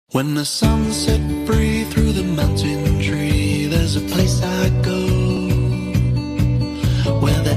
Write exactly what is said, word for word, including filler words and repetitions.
When the sun set free through the mountain tree, there's a place I go where